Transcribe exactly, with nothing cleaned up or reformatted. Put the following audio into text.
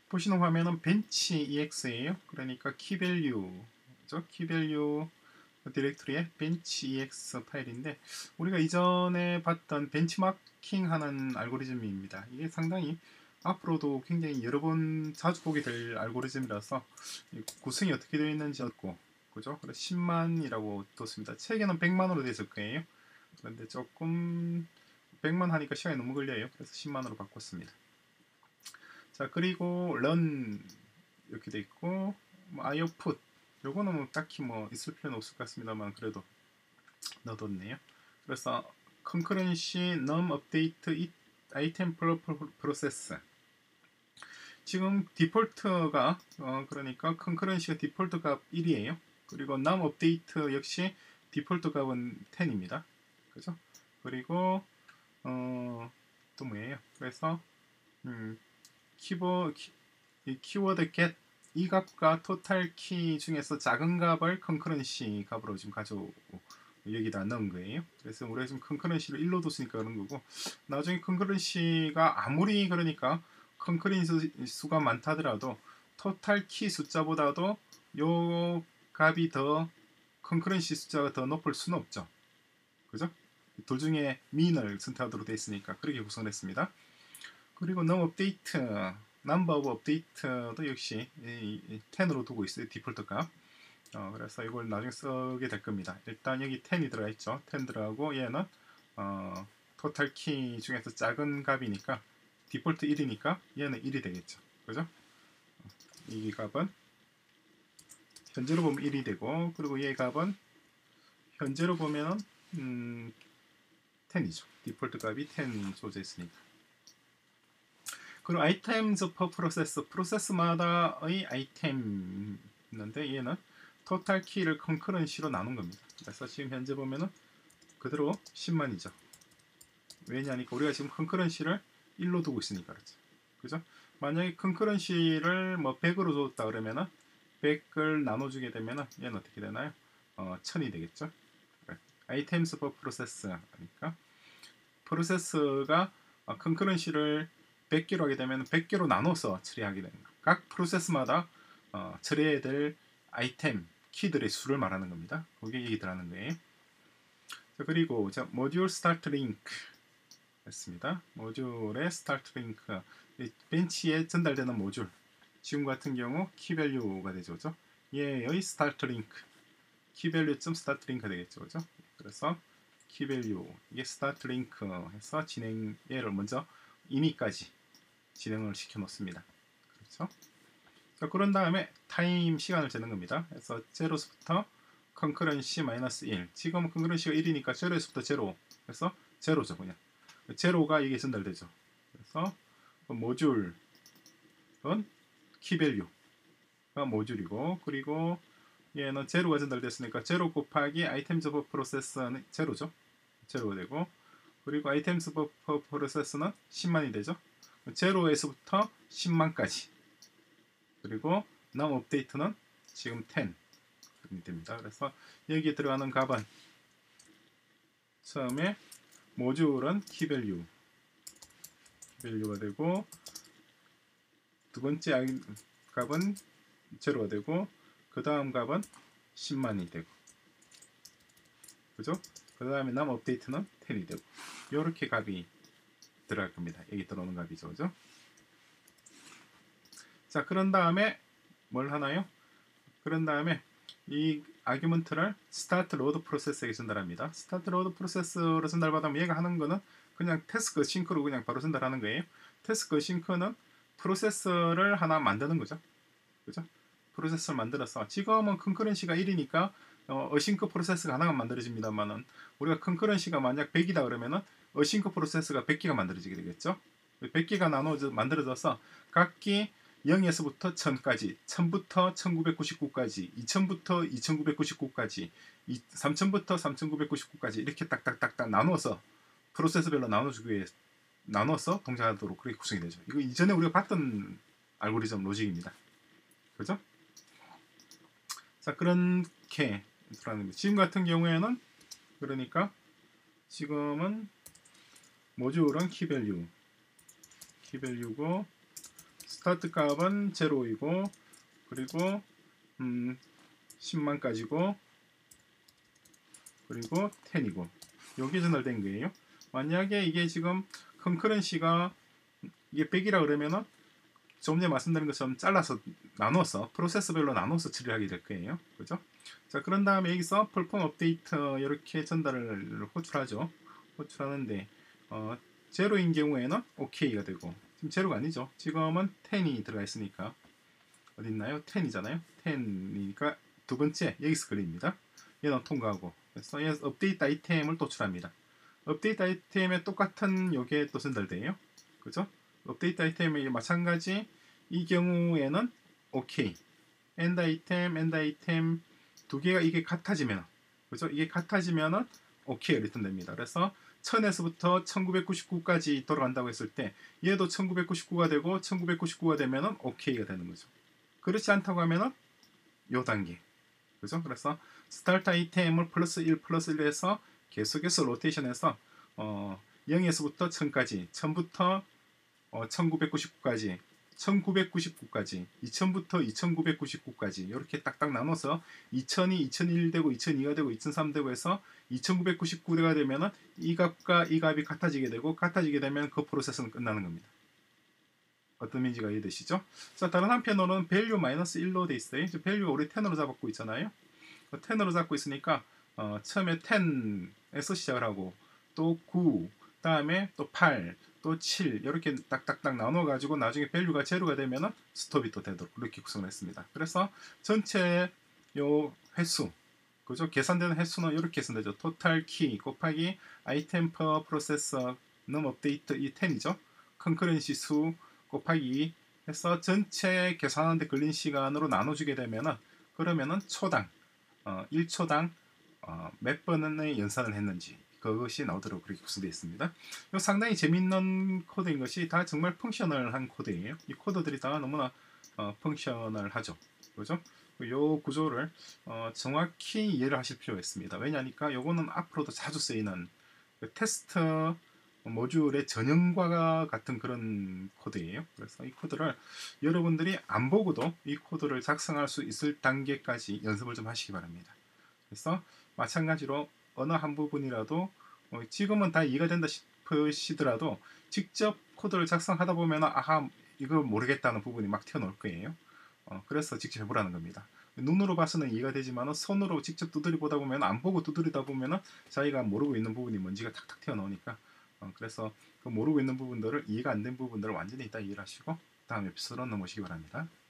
보시는 화면은 벤치 이엑스예요. 그러니까 키밸류, 그죠? 키밸류 디렉토리의 벤치 이엑스 파일인데 우리가 이전에 봤던 벤치마킹 하는 알고리즘입니다. 이게 상당히 앞으로도 굉장히 여러 번 자주 보게 될 알고리즘이라서 구성이 어떻게 되어 있는지 없고, 그죠? 그래서 십만이라고 뒀습니다. 책에는 백만으로 되어 있을 거예요. 그런데 조금 백만 하니까 시간이 너무 걸려요. 그래서 십만으로 바꿨습니다. 자, 그리고 run 이렇게 돼 있고, 뭐 ioutput 요거는 뭐 딱히 뭐 있을 필요는 없을 것 같습니다만 그래도 넣어뒀네요. 그래서 concurrency num update it item process. 지금 디폴트가 어 그러니까 concurrency가 디폴트 값 일이에요. 그리고 num update 역시 디폴트 값은 십입니다. 그죠? 그리고 어 또 뭐예요? 그래서 음 키보 키, 이 키워드 get 이 값과 토탈 키 중에서 작은 값을 컨커런시 값으로 지금 가져오고 여기다 넣은 거예요. 그래서 우리가 지금 컨커런시를 일로 뒀으니까 그런 거고, 나중에 컨커런시가 아무리 그러니까 컨커런시 수가 많다더라도 토탈 키 숫자보다도 요 값이 더 컨커런시 숫자가 더 높을 수는 없죠. 그죠? 둘 중에 민을 선택하도록 되어 있으니까 그렇게 구성했습니다. 그리고 num update, number of update도 역시 십으로 두고 있어요. 디폴트 값. 어, 그래서 이걸 나중에 쓰게 될 겁니다. 일단 여기 십이 들어가 있죠. 십 들어가고 얘는 어, 토탈 키 중에서 작은 값이니까 디폴트 일이니까 얘는 일이 되겠죠. 그죠? 이 값은 현재로 보면 일이 되고, 그리고 얘 값은 현재로 보면은 음, 십이죠. 디폴트 값이 십 쏘져 있으니까. 그리고 items per process, 프로세스마다의 아이템 있는데 얘는 토탈 키를 컨커런시로 나눈 겁니다. 그래서 지금 현재 보면은 그대로 십만이죠. 왜냐니까 우리가 지금 컨커런시를 일로 두고 있으니까 그렇죠. 그죠? 만약에 컨커런시를 뭐 백으로 줬다 그러면은 백을 나눠주게 되면은 얘는 어떻게 되나요? 어, 천이 되겠죠. items per process 그러니까 프로세스가 컨커런시를 백 개로 하게 되면 백 개로 나눠서 처리하게 됩니다. 각 프로세스마다 어, 처리해야 될 아이템, 키들의 수를 말하는 겁니다. 그게 얘기 들어가는 거예요. 자, 그리고 자, 모듈 스타트 링크 했습니다. 모듈의 스타트 링크, 벤치에 전달되는 모듈. 지금 같은 경우 키밸류가 되죠, 그죠? 얘의 스타트 링크, 키밸류.스타트 링크 되겠죠, 그죠? 그래서 키밸류 이게 스타트 링크 해서 진행 얘를 먼저 임의까지 진행을 시켜 놓습니다. 그렇죠? 자, 그런 다음에 타임 시간을 재는 겁니다. 그래서 제로부터 컨커런시 마이너스 일. 지금 컨커런시가 일이니까 제로에서부터 제로. 그래서 제로죠, 그냥. 제로가 이게 전달되죠. 그래서 모듈은 키밸류가 모듈이고, 그리고 얘는 제로가 전달됐으니까 제로 곱하기 아이템즈 오브 프로세스는 제로죠. 제로가 되고, 그리고 아이템즈 오브 프로세스는 십만이 되죠. 제로에서부터 십만까지. 그리고 num 업데이트는 지금 십이 됩니다. 그래서 여기에 들어가는 값은 처음에 모듈은 키밸류 키밸류가 되고, 두 번째 값은 제로가 되고, 그 다음 값은 십만이 되고, 그죠? 그 다음에 num 업데이트는 십이 되고, 이렇게 값이 들어갈 겁니다. 여기 들어오는 값이죠, 그죠? 자, 그런 다음에 뭘 하나요? 그런 다음에 이 아규먼트를 스타트 로드 프로세스에게 전달합니다. 스타트 로드 프로세스로 전달받으면 얘가 하는 거는 그냥 태스크 싱크로 그냥 바로 전달하는 거예요. 태스크 싱크는 프로세스를 하나 만드는 거죠. 그죠? 프로세스를 만들어서 지금은 컨커런시가 일이니까 어, 어싱크 프로세스가 하나가 만들어집니다만은 우리가 컨커런시가 만약 백이다 그러면은 어싱크 프로세스가 백 개가 만들어지게 되겠죠. 백 개가 나눠져 만들어져서 각기 영에서부터 천까지, 천부터 천구백구십구까지, 이천부터 이천구백구십구까지, 삼천부터 삼천구백구십구까지 이렇게 딱딱딱딱 나눠서 프로세스별로 나눠주기 위해 나눠서 동작하도록 그렇게 구성이 되죠. 이거 이전에 우리가 봤던 알고리즘 로직입니다. 그죠? 자, 그렇게 지금 같은 경우에는 그러니까 지금은 모듈은 키밸류 키밸류고 스타트 값은 제로이고 그리고 음, 십만까지고 그리고 텐이고 여기 전달된 거예요. 만약에 이게 지금 컨커런시가 이게 백이라 그러면은 좀 전에 말씀드린 것처럼 잘라서 나눠서 프로세스별로 나눠서 처리를 하게 될 거예요. 그죠? 자, 그런 다음에 여기서 perform 업데이트 이렇게 전달을 호출하죠. 호출하는데 어, 제로인 경우에는 오케이가 되고 지금 제로가 아니죠. 지금은 텐이 들어가 있으니까 어디 있나요? 텐이잖아요. 텐이니까 두 번째 여기서 걸립니다. 얘는 통과하고 그래서 얘 업데이트 아이템을 또 출합니다. 업데이트 아이템에 똑같은 요게 또 전달돼요. 그죠? 업데이트 아이템이 마찬가지 이 경우에는 오케이 엔드 아이템 엔드 아이템 두 개가 이게 같아지면 그죠? 이게 같아지면은 오케이가 리턴됩니다. 그래서 천에서부터 천구백구십구까지 돌아간다고 했을 때 얘도 천구백구십구가 되고 천구백구십구가 되면은 오케이가 되는 거죠. 그렇지 않다고 하면은 요 단계 그죠? 그래서 스타트 아이템을 플러스 일 플러스 일 해서 계속해서 로테이션해서 어, 영에서부터 천까지 천부터 어, 천구백구십구까지 천구백구십구까지 이천부터 이천구백구십구까지 이렇게 딱딱 나눠서 이천이 이천일 되고 이천이가 되고 이천삼 되고 해서 이천구백구십구가 되면은 이 값과 이 값이 같아지게 되고 같아지게 되면 그 프로세스는 끝나는 겁니다. 어떤 의미인지가 이해되시죠? 자, 다른 한편으로는 value 마이너스 일로 돼 있어요. value가 우리 텐으로 잡고 있잖아요. 텐으로 잡고 있으니까 어, 처음에 텐에서 시작을 하고 또 구, 다음에 또 팔, 또 칠 이렇게 딱딱딱 나눠가지고 나중에 밸류가 제로가 되면은 스톱이 또 되도록 그렇게 구성을 했습니다. 그래서 전체 요 횟수 그죠? 계산되는 횟수는 이렇게 계산되죠. 토탈 키 곱하기 아이템 퍼 프로세서 넘 업데이트 이 텐이죠. 컨커런시 수 곱하기 해서 전체 계산하는데 걸린 시간으로 나눠주게 되면은 그러면은 초당 어, 일 초당 어, 몇 번의 연산을 했는지 그것이 나오도록 그렇게 구성되어 있습니다. 이거 상당히 재밌는 코드인 것이 다 정말 펑셔널한 코드예요. 이 코드들이 다 너무나 어, 펑셔널하죠. 그죠? 이 구조를 어, 정확히 이해를 하실 필요가 있습니다. 왜냐하니까 이거는 앞으로도 자주 쓰이는 그 테스트 모듈의 전형과 같은 그런 코드예요. 그래서 이 코드를 여러분들이 안 보고도 이 코드를 작성할 수 있을 단계까지 연습을 좀 하시기 바랍니다. 그래서 마찬가지로 어느 한 부분이라도 어, 지금은 다 이해가 된다 싶으시더라도 직접 코드를 작성하다 보면 아하 이거 모르겠다는 부분이 막 튀어나올 거예요. 어, 그래서 직접 해보라는 겁니다. 눈으로 봐서는 이해가 되지만 손으로 직접 두드려 보다 보면 안 보고 두드리다 보면 자기가 모르고 있는 부분이 뭔지가 탁탁 튀어나오니까 어, 그래서 그 모르고 있는 부분들을 이해가 안 된 부분들을 완전히 다 이해를 하시고 다음 에피소드로 넘어오시기 바랍니다.